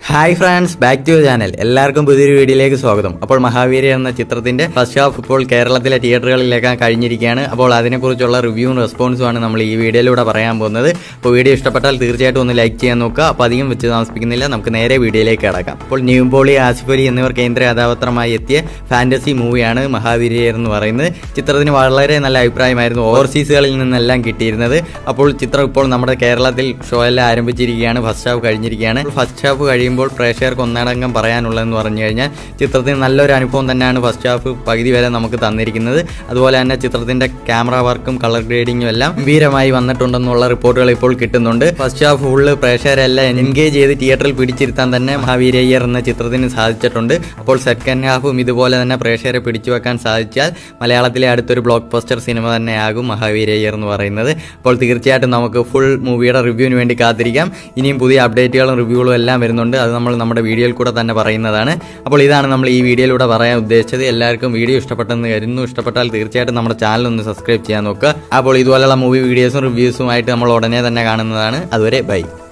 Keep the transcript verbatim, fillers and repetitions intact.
Hi friends, back to channel. എല്ലാവർക്കും പുതിയൊരു വീഡിയോയിലേക്ക് സ്വാഗതം. അപ്പോൾ മഹാവീര എന്ന ചിത്രത്തിന്റെ ഫസ്റ്റ് ഹാഫ് ഇപ്പോൾ കേരളത്തിലെ തിയേറ്ററുകളിലേക്ക് കഴിഞ്ഞിരിക്കുകയാണ്. അപ്പോൾ അതിനെക്കുറിച്ചുള്ള റിവ്യൂവും റെസ്പോൺസുമാണ് നമ്മൾ ഈ വീഡിയോയിലൂടെ പറയാൻ പോകുന്നത്. അപ്പോൾ വീഡിയോ ഇഷ്ടപ്പെട്ടാൽ തീർച്ചയായിട്ടും ഒന്ന് ലൈക്ക് ചെയ്യാൻ നോക്കുക. അപ്പോൾ അധികം വെച്ച് താമസിപ്പിക്കുന്നില്ല, നമുക്ക് നേരെ വീഡിയോയിലേക്ക് കടക്കാം. അപ്പോൾ നിവിൻ പോളി, ആസിഫ് അലി എന്നിവർ കേന്ദ്ര കഥാപാത്രമായി എത്തിയ ഫാന്റസി മൂവിയാണ് മഹാവീര എന്ന് പറയുന്നത്. ചിത്രത്തിന് വളരെ നല്ല അഭിപ്രായമായിരുന്നു ഓവർസീസുകളിൽ നിന്നെല്ലാം കിട്ടിയിരുന്നത്. അപ്പോൾ ചിത്രം ഇപ്പോൾ നമ്മുടെ കേരളത്തിൽ ഷോ എല്ലാം ആരംഭിച്ചിരിക്കുകയാണ്. ഫസ്റ്റ് ഹാഫ് കഴിഞ്ഞിരിക്കുകയാണ്. ഫസ്റ്റ് ഹാഫ് കഴിയുമ്പോൾ പ്രേക്ഷകർക്ക് ഒന്നടങ്കം പറയാനുള്ളതെന്ന് പറഞ്ഞു കഴിഞ്ഞാൽ ചിത്രത്തിന് നല്ലൊരു അനുഭവം തന്നെയാണ് ഫസ്റ്റ് ഹാഫ് പകുതി വരെ നമുക്ക് തന്നിരിക്കുന്നത്. അതുപോലെ തന്നെ ചിത്രത്തിന്റെ ക്യാമറ വർക്കും കളർ ഗ്രേഡിങ്ങും എല്ലാം ഗംഭീരമായി വന്നിട്ടുണ്ടെന്നുള്ള റിപ്പോർട്ടുകൾ ഇപ്പോൾ കിട്ടുന്നുണ്ട്. ഫസ്റ്റ് ഹാഫ് ഫുള്ള് പ്രേക്ഷകരെല്ലാം എൻഗേജ് ചെയ്ത് തിയേറ്ററിൽ പിടിച്ചിരുത്താൻ തന്നെ മഹാവീരയ്യർ എന്ന ചിത്രത്തിന് സാധിച്ചിട്ടുണ്ട്. അപ്പോൾ സെക്കൻഡ് ഹാഫും ഇതുപോലെ തന്നെ പ്രേക്ഷകരെ പിടിച്ചു വെക്കാൻ സാധിച്ചാൽ മലയാളത്തിലെ അടുത്തൊരു ബ്ലോക്ക് ബസ്റ്റർ സിനിമ തന്നെയാകും മഹാവീരയ്യർ എന്ന് പറയുന്നത്. അപ്പോൾ തീർച്ചയായിട്ടും നമുക്ക് ഫുൾ മൂവിയുടെ റിവ്യൂവിന് വേണ്ടി കാത്തിരിക്കാം. ഇനിയും പുതിയ അപ്ഡേറ്റുകളും റിവ്യൂകളും എല്ലാം വരുന്നുണ്ട്. അത് നമ്മൾ നമ്മുടെ വീഡിയോയിൽ കൂടെ തന്നെ പറയുന്നതാണ്. അപ്പോൾ ഇതാണ് നമ്മൾ ഈ വീഡിയോയിലൂടെ പറയാൻ ഉദ്ദേശിച്ചത്. എല്ലാവർക്കും വീഡിയോ ഇഷ്ടപ്പെട്ടെന്ന് കരുതുന്നു. ഇഷ്ടപ്പെട്ടാൽ തീർച്ചയായിട്ടും നമ്മുടെ ചാനൽ ഒന്ന് സബ്സ്ക്രൈബ് ചെയ്യാൻ നോക്കുക. അപ്പോൾ ഇതുപോലെയുള്ള മൂവി വീഡിയോസും റിവ്യൂസുമായിട്ട് നമ്മൾ ഉടനെ തന്നെ കാണുന്നതാണ്. അതുവരെ ബൈ.